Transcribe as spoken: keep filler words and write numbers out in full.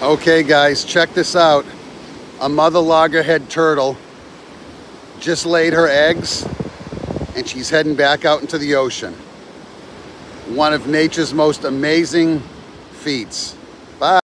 Okay guys, check this out. A mother loggerhead turtle just laid her eggs and she's heading back out into the ocean. One of nature's most amazing feats. Bye.